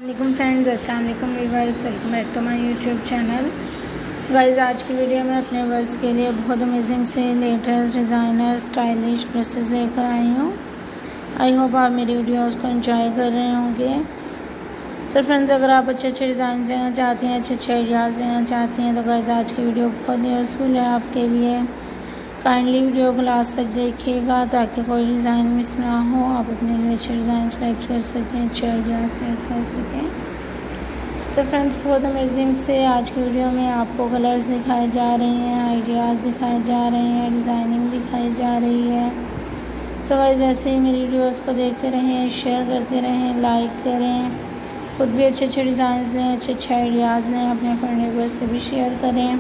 वालेकुम फ्रेंड्स, अस्सलाम वालेकुम viewers, welcome back to my YouTube channel. Guys, आज की वीडियो में अपने व्यूअर्स के लिए बहुत अमेजिंग से लेटेस्ट डिज़ाइनर स्टाइलिश ड्रेसेस लेकर आई हूँ। आई होप आप मेरी वीडियोस को एंजॉय कर रहे होंगे। सो फ्रेंड्स, अगर आप अच्छे अच्छे डिज़ाइन लेना चाहती हैं, अच्छे अच्छे आइडियाज़ लेना चाहती हैं, तो गाइस आज की वीडियो बहुत यूज़फुल है आपके लिए। काइंडली वीडियो को लास्ट तक देखिएगा ताकि कोई डिज़ाइन मिस ना हो, आप अपने लिए अच्छे डिज़ाइन सेलेक्ट कर सकें, अच्छे आइडियाज़ सेलेक्ट कर सकें। तो फ्रेंड्स, बहुत अमेजिंग से आज की वीडियो में आपको कलर्स दिखाए जा रहे हैं, आइडियाज़ दिखाए जा रहे हैं, डिज़ाइनिंग दिखाई जा रही है। तो गाइस, जैसे ही मेरी वीडियोस को देखते रहें, शेयर करते रहें, लाइक करें, खुद भी अच्छे अच्छे डिज़ाइन लें, अच्छे अच्छे आइडियाज़ लें, अपने फ्रेंड से भी शेयर करें।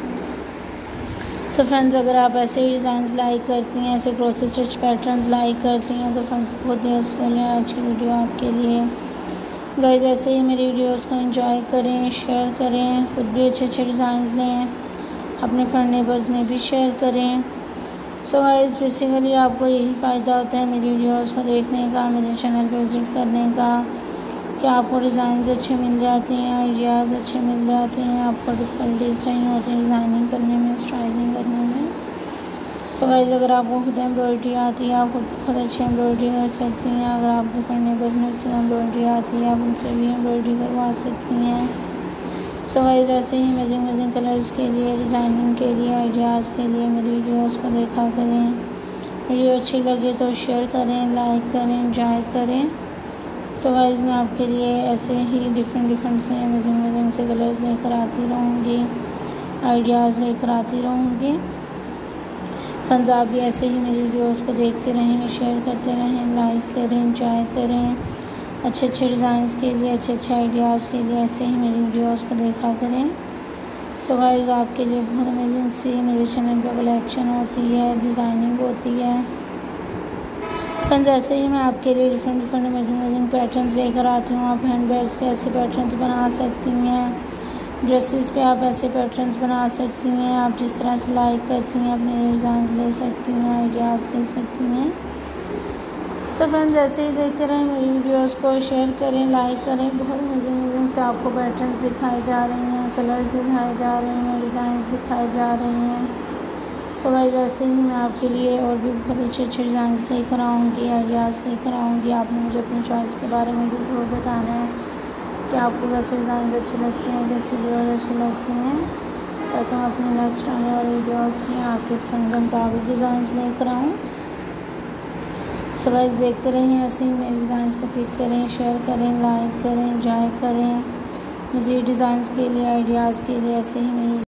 सो फ्रेंड्स, अगर आप ऐसे ही डिज़ाइंस लाइक करती हैं, ऐसे क्रोशे स्टिच पैटर्न्स लाइक करती हैं, तो फ्रेंड्स बहुत यूज़फुल है आज की वीडियो आपके लिए। गाइस, ऐसे ही मेरी वीडियोस को एंजॉय करें, शेयर करें, खुद भी अच्छे अच्छे डिज़ाइंस लें, अपने फ्रेंड नेबर्स में भी शेयर करें। सो गाइस, बेसिकली आपको यही फ़ायदा होता है मेरी वीडियोस को देखने का, मेरे चैनल पर विज़िट करने का, कि आपको डिज़ाइन अच्छे मिल जाते हैं, आइडियाज़ अच्छे मिल जाते हैं, आपको डिफ़िकल्टीज नहीं होती डिज़ाइनिंग करने में, स्टाइलिंग करने में। सो गाइस, अगर आपको खुद एम्ब्रॉयडरी आती है, आप खुद अच्छी एम्ब्रॉयडरी कर सकती हैं। अगर आपको करने पर अच्छी एम्ब्रॉयडरी आती है, आप उनसे भी एम्ब्रॉयडरी करवा सकती हैं। सो गाइस, ऐसे ही अमेजिंग कलर्स के लिए, डिज़ाइनिंग के लिए, आइडियाज़ के लिए मेरी वीडियोज़ को देखा करें। वीडियो अच्छी लगे तो शेयर करें, लाइक करें, एंजॉय करें। सो गाइस, मैं आपके लिए ऐसे ही डिफरेंट से अमेजिंग से कलर्स लेकर आती रहूँगी, आइडियाज़ लेकर आती रहूँगी। फ्रेंड्स, आप भी ऐसे ही मेरी वीडियोस को देखते रहें, शेयर करते रहें, लाइक करें, एंजॉय करें। अच्छे अच्छे डिज़ाइंस के लिए, अच्छे अच्छे आइडियाज़ के लिए ऐसे ही मेरी वीडियोस को देखा करें। सो गाइस, आपके लिए बहुत अमेजिंग सी मेरे चैनल पर कलेक्शन होती है, डिज़ाइनिंग होती है। फ्रेंड्स, ऐसे ही मैं आपके लिए डिफरेंट अमेजिंग पैटर्न्स लेकर आती हूँ। आप हैंड बैग्स पे ऐसे पैटर्न्स बना सकती हैं, ड्रेसेस पे आप ऐसे पैटर्न्स बना सकती हैं। आप जिस तरह से लाइक करती हैं अपने डिज़ाइंस ले सकती हैं, आइडियाज़ ले सकती हैं। सो फ्रेंड्स, ऐसे ही देखते रहें मेरी वीडियोस को, शेयर करें, लाइक करें। बहुत अमेजिंग से आपको पैटर्न्स दिखाए जा रहे हैं, कलर्स दिखाए जा रहे हैं, डिज़ाइंस दिखाए जा रहे हैं। सो गाइस, ऐसे ही मैं आपके लिए और भी बहुत अच्छे अच्छे डिज़ाइंस लेकर आऊँगी, आइडियाज़ लेकर आऊँगी। आपने मुझे अपनी चॉइस के बारे में भी ज़रूर बताना है कि आपको कैसे डिज़ाइन अच्छे लगते हैं, कैसे वीडियोज़ अच्छी लगती हैं, ताकि मैं अपने नेक्स्ट आने वाले वीडियोज़ में आपके पसंद के मुताबिक डिज़ाइंस लेकर आऊँ। सो गाइस, देखते रहें, ऐसे ही मेरे डिज़ाइंस को पिक करें, शेयर करें, लाइक करें, एंजॉय करें। मज़ीद डिज़ाइंस के लिए, आइडियाज़ के लिए ऐसे ही मेरी